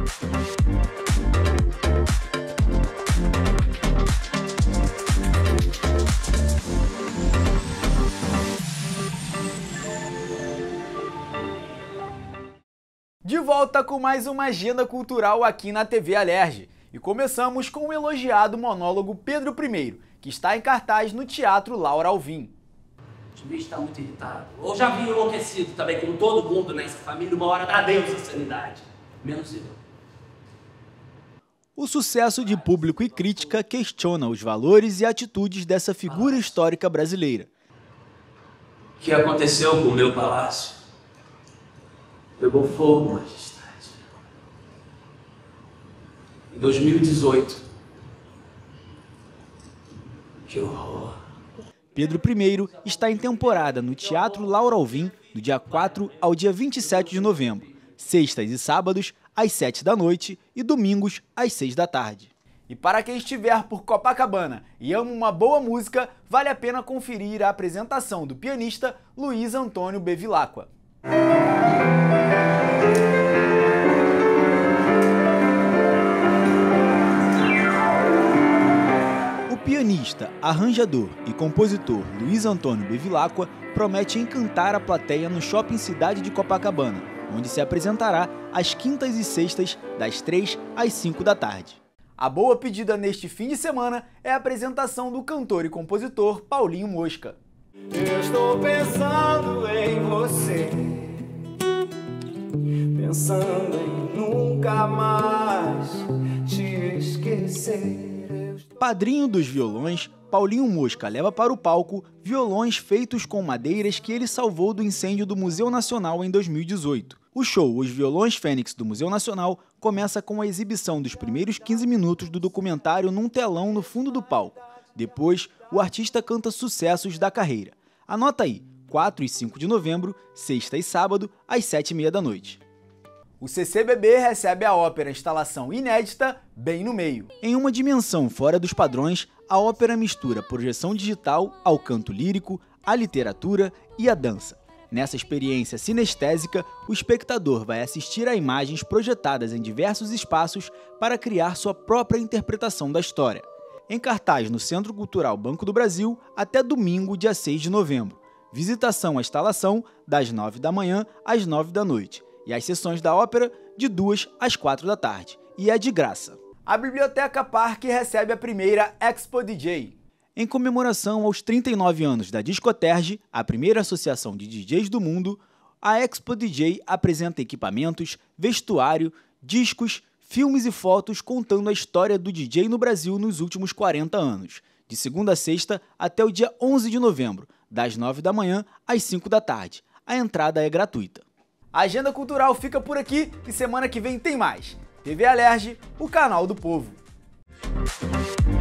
De volta com mais uma agenda cultural aqui na TV Alerj. E começamos com o elogiado monólogo Pedro I, que está em cartaz no Teatro Laura Alvim. O bicho está muito irritado. Ou já vi enlouquecido também, como todo mundo nessa família, uma hora dá Deus a sanidade. Menos eu. O sucesso de público e crítica questiona os valores e atitudes dessa figura histórica brasileira. O que aconteceu com o meu palácio? Pegou fogo, majestade. Em 2018. Que horror. Pedro I está em temporada no Teatro Laura Alvim, do dia 4 ao dia 27 de novembro, sextas e sábados, às 7 da noite e domingos, às 6 da tarde. E para quem estiver por Copacabana e ama uma boa música, vale a pena conferir a apresentação do pianista Luiz Antônio Bevilacqua. O pianista, arranjador e compositor Luiz Antônio Bevilacqua promete encantar a plateia no Shopping Cidade de Copacabana, onde se apresentará às quintas e sextas, das 3 às 5 da tarde. A boa pedida neste fim de semana é a apresentação do cantor e compositor Paulinho Mosca. Eu estou pensando em você, pensando em nunca mais te esquecer. Padrinho dos violões, Paulinho Mosca leva para o palco violões feitos com madeiras que ele salvou do incêndio do Museu Nacional em 2018. O show Os Violões Fênix do Museu Nacional começa com a exibição dos primeiros 15 minutos do documentário num telão no fundo do palco. Depois, o artista canta sucessos da carreira. Anota aí, 4 e 5 de novembro, sexta e sábado, às 7h30 da noite. O CCBB recebe a ópera instalação inédita Bem no Meio. Em uma dimensão fora dos padrões, a ópera mistura projeção digital ao canto lírico, à literatura e à dança. Nessa experiência sinestésica, o espectador vai assistir a imagens projetadas em diversos espaços para criar sua própria interpretação da história. Em cartaz no Centro Cultural Banco do Brasil até domingo, dia 6 de novembro. Visitação à instalação das 9 da manhã às 9 da noite. E as sessões da ópera de 2 às 4 da tarde. E é de graça. A Biblioteca Parque recebe a primeira Expo DJ. Em comemoração aos 39 anos da Discoterge, a primeira associação de DJs do mundo, a Expo DJ apresenta equipamentos, vestuário, discos, filmes e fotos contando a história do DJ no Brasil nos últimos 40 anos, de segunda a sexta até o dia 11 de novembro, das 9 da manhã às 5 da tarde. A entrada é gratuita. A agenda cultural fica por aqui e semana que vem tem mais. TV Alerj, o canal do povo.